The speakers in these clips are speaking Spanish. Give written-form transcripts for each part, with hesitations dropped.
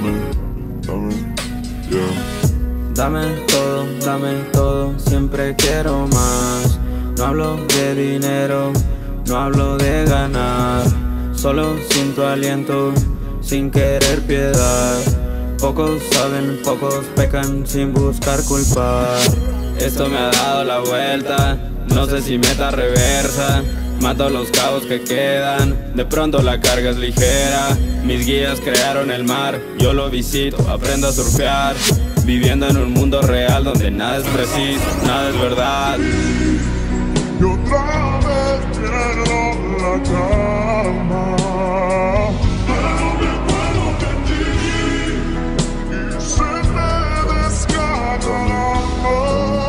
Dame todo, siempre quiero más. No hablo de dinero, no hablo de ganar. Solo siento aliento, sin querer piedad. Pocos saben, pocos pecan sin buscar culpar. Esto me ha dado la vuelta, no sé si meta reversa. Mato los cabos que quedan, de pronto la carga es ligera. Mis guías crearon el mar, yo lo visito, aprendo a surfear. Viviendo en un mundo real donde nada es preciso, nada es verdad. Y otra vez pierdo la calma. Pero me acuerdo de ti y se me desgarra el alma.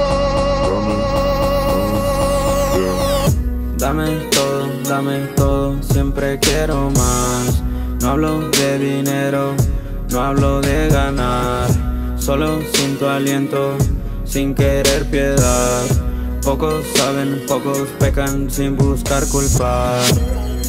Dame todo, siempre quiero más. No hablo de dinero, no hablo de ganar. Solo siento aliento, sin querer piedad. Pocos saben, pocos pecan sin buscar culpar.